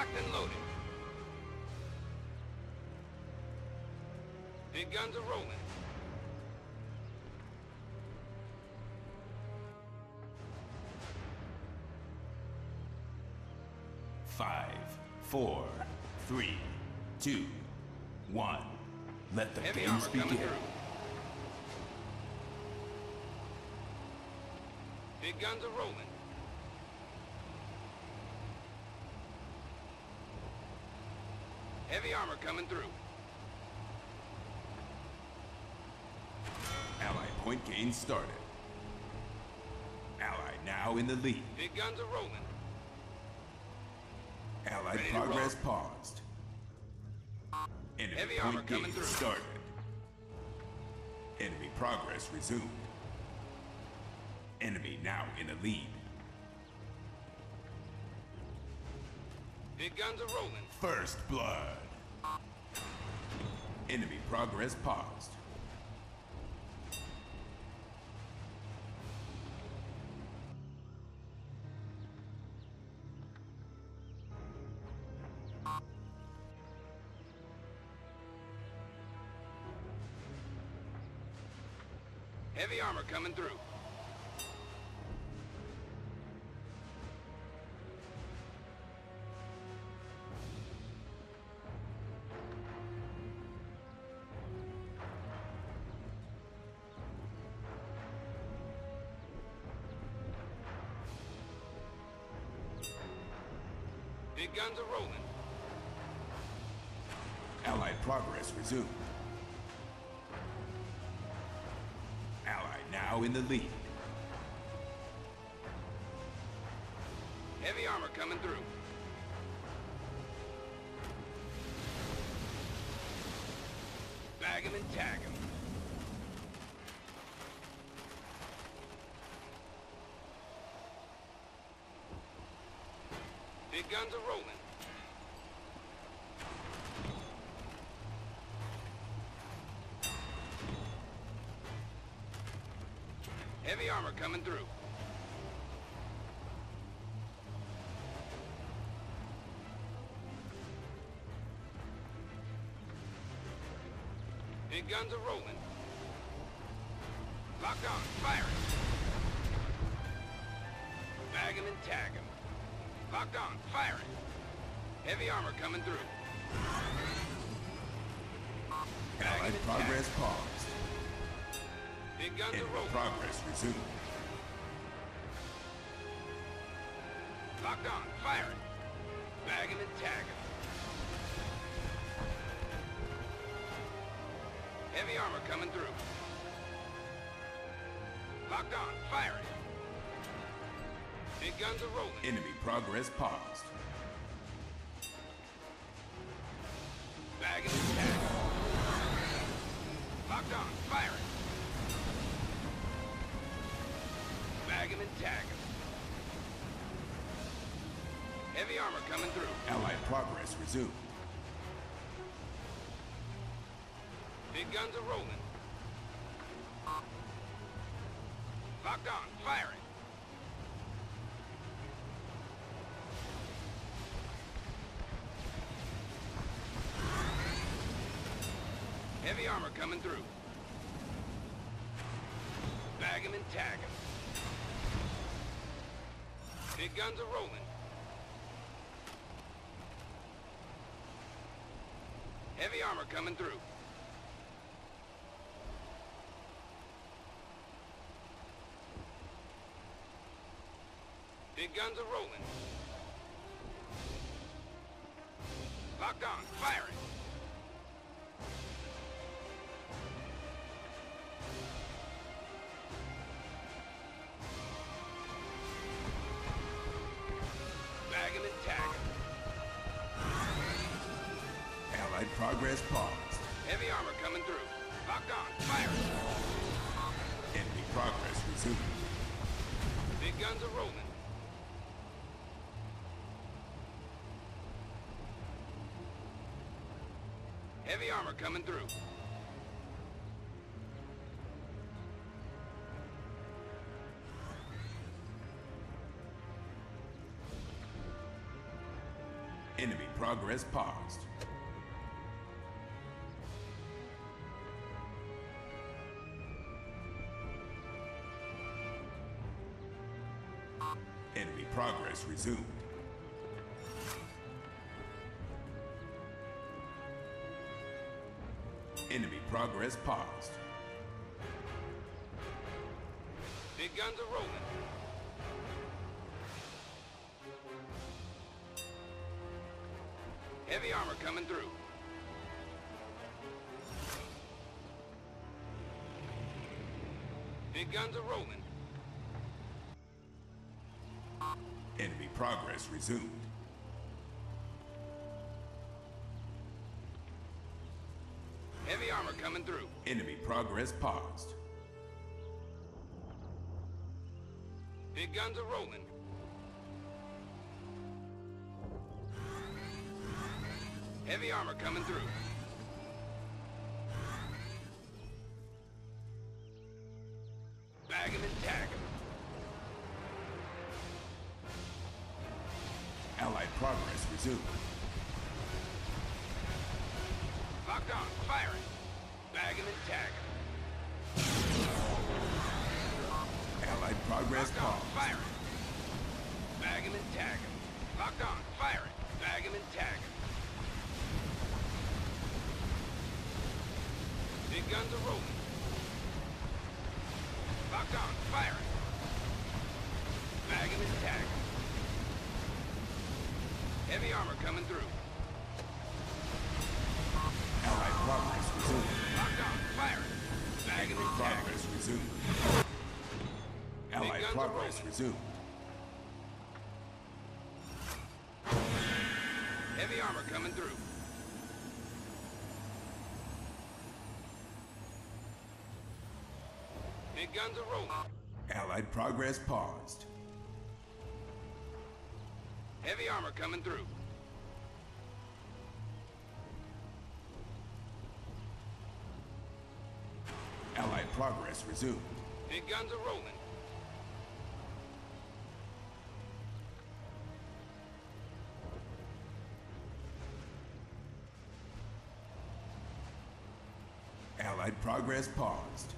Locked and loaded. Big guns are rolling. Five, 4, 3, 2, 1. Let the Heavy games armor coming begin. through. Big guns are rolling. Heavy armor coming through. Allied point gain started. Ally now in the lead. Big guns are rolling. Allied Ready to progress paused. Enemy Heavy armor point coming gain through. started. Enemy progress resumed. Enemy now in the lead. Big guns are rolling. First blood. Enemy progress paused. Heavy armor coming through. Big guns are rolling. Allied progress resumed. Ally now in the lead. Heavy armor coming through. Bag 'em and tag 'em. Big guns are rolling. Heavy armor coming through. Big guns are rolling. Locked on, firing. Bag 'em and tag 'em. Locked on, firing. Heavy armor coming through. Bag 'em Allied and progress tag 'em. paused. Big guns are Enemy rolling. progress resumed. Locked on, firing. Bag 'em and tag 'em. Heavy armor coming through. Locked on, firing. Big guns are rolling. Enemy progress paused. Bag 'em and tag 'em. Locked on, firing. Bag 'em and tag 'em. Heavy armor coming through. Allied progress resumed. Big guns are rolling. Locked on, firing. Heavy armor coming through. Bag 'em and tag 'em. Big guns are rolling. Heavy armor coming through. Big guns are rolling. Locked on, firing. Bag 'em and tag 'em. Allied progress paused. Heavy armor coming through. Locked on, firing. Enemy progress resumed. Big guns are rolling. Heavy armor coming through. Enemy progress paused. Enemy progress resumed. Enemy progress paused. Big guns are rolling. Heavy armor coming through. Big guns are rolling. Enemy progress resumed. Heavy armor coming through. Enemy progress paused. Big guns are rolling. Heavy armor coming through. Bag 'em and tag 'em. Allied progress resumed. Locked on, firing. Bag 'em and tag 'em. Allied progress Locked on, paused. firing. Bag 'em and tag 'em. Locked on, firing. Bag 'em and tag 'em. Big guns are rolling. Locked on, firing. Bag 'em and tag 'em. Heavy armor coming through. Allied progress resumed. Locked on, firing. Bag 'em Enemy and tag 'em. progress resumed. Allied guns are progress rolling. resumed. Heavy armor coming through. Big guns are rolling. Allied progress paused. Heavy armor coming through. Allied progress resumed. Big guns are rolling. Allied progress paused.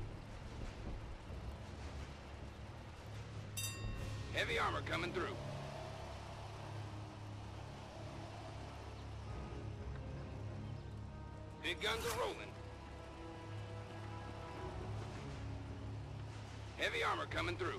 Heavy armor coming through. Big guns are rolling. Heavy armor coming through.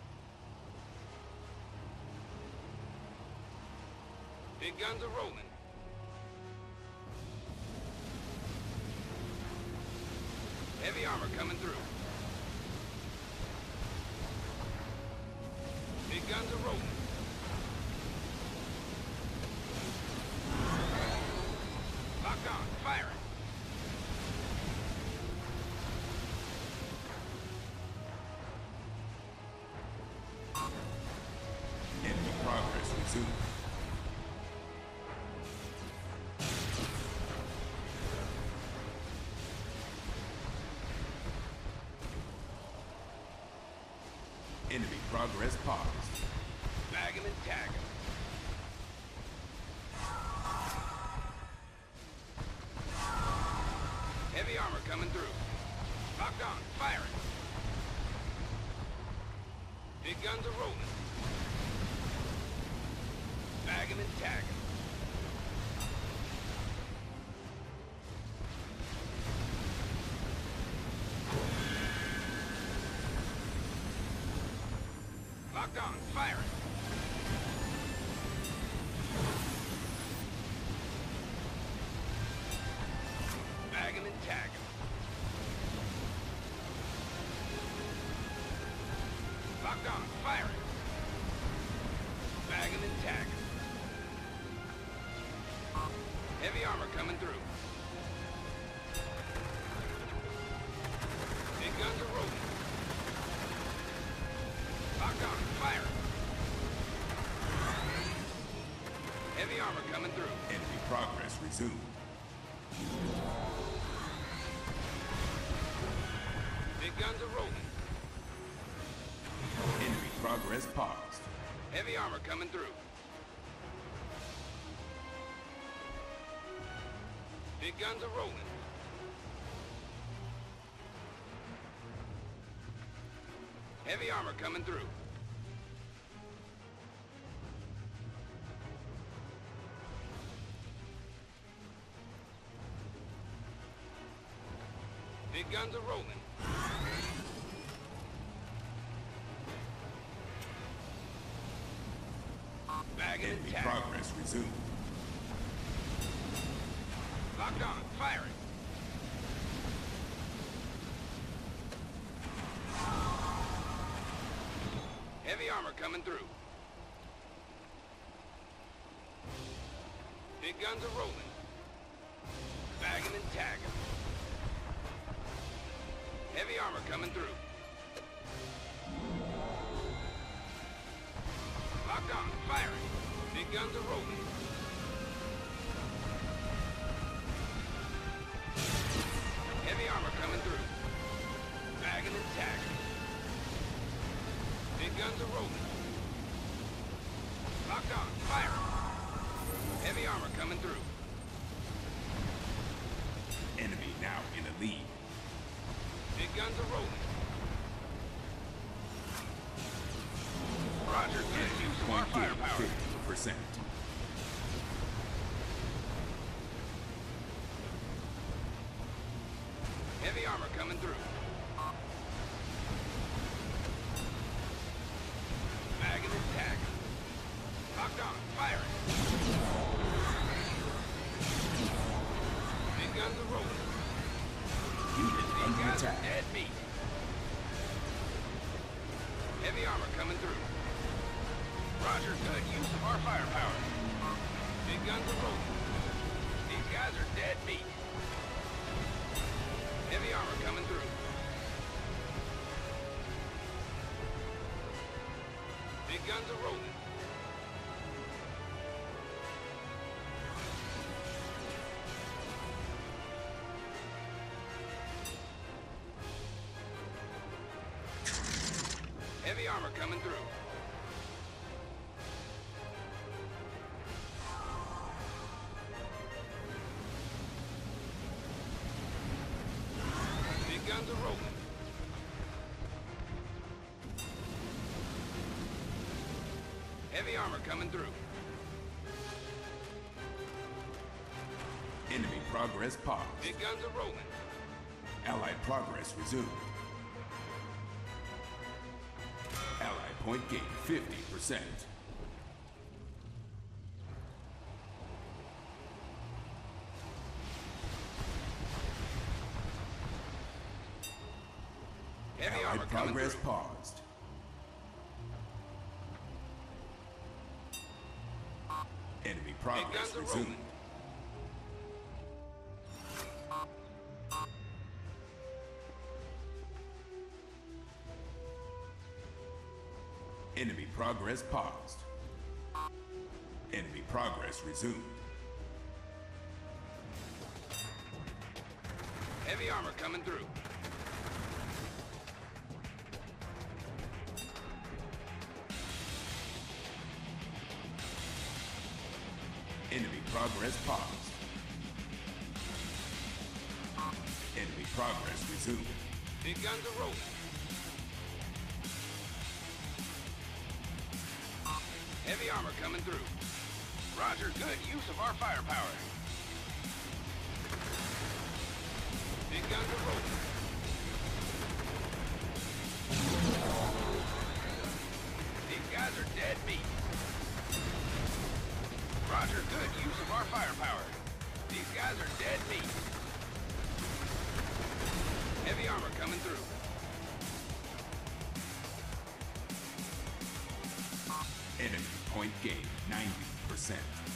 Big guns are rolling. Heavy armor coming through. Big guns are rolling. Locked on, firing. Enemy progress resumed. Enemy progress paused. Bag 'em and tag 'em. Heavy armor coming through. Locked on, firing. Big guns are rolling. Bag 'em and tag 'em. Locked on, firing. Bag 'em and tag 'em. Locked on, firing. Bag 'em and tag 'em. Heavy armor coming through. Big guns are rolling. Locked on, firing. Heavy armor coming through. Enemy progress resumed. Big guns are rolling. Enemy progress paused. Heavy armor coming through. Big guns are rolling. Heavy armor coming through. Big guns are rolling. Bagging and Enemy tagging. progress resumed. Locked on. Firing. Heavy armor coming through. Big guns are rolling. Bagging and tagging. Heavy armor coming through. Locked on. Firing. Big guns are rolling. Heavy armor coming through. Bagging and tagging. Big guns are rolling. Locked on. Firing. Heavy armor coming through. Enemy now in the lead. Big guns are rolling. Roger, good use of our Point gain firepower. 50%. Heavy armor coming through. Bagging and tagging. Locked on. Firing. Big guns are rolling. Unit These under guys are attack. dead meat. Heavy armor coming through. Roger, good use of our firepower. Big guns are rolling. These guys are dead meat. Heavy armor coming through. Big guns are rolling. Heavy armor coming through. Big guns are rolling. Heavy armor coming through. Enemy progress paused. Big guns are rolling. Allied progress resumed. Allied point gain 50%. Heavy armor Allied coming progress through. paused. Enemy progress guns are resumed. rolling. Enemy progress paused. Enemy progress resumed. Heavy armor coming through. Enemy progress paused. Enemy progress resumed. Big guns are rolling. Heavy armor coming through. Roger, good use of our firepower. Big guns are rolling. These guys are dead meat. Roger, good use of our firepower. These guys are dead meat. Heavy armor coming through. Enemy point gain 90%.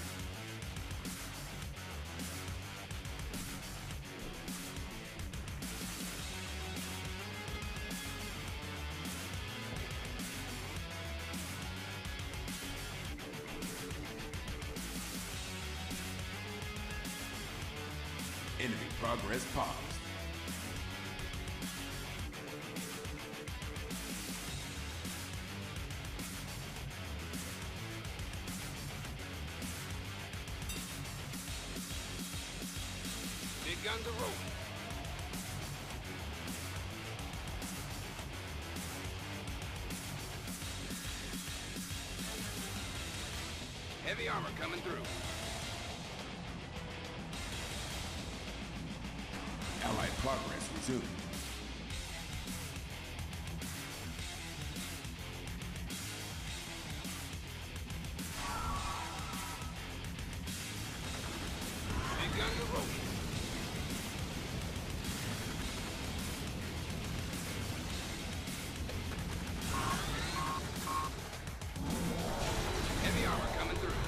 Enemy progress paused. guns are rolling. Heavy armor coming through. Allied progress resumed. Big guns are rolling. Heavy armor coming through.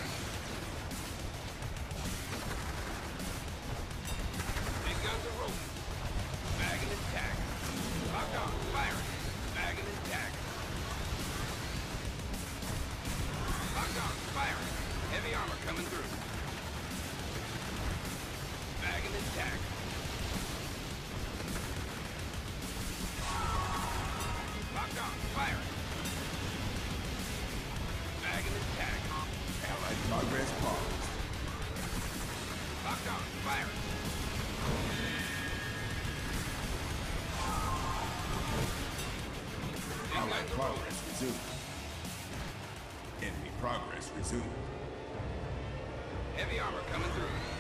Big guns are rolling. Bagging and tagging. Locked on, firing. Bagging and tagging. Locked on, firing. Heavy armor coming through. Bagging and tagging. Locked on, firing. Bagging and tagging. Allied progress paused. Locked on, firing. Big Allied guns are rolling. progress resumed. Enemy progress resumed. Heavy armor coming through.